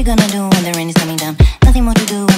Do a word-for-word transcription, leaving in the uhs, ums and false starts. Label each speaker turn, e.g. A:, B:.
A: gonna do when the rain is coming down? Nothing more to do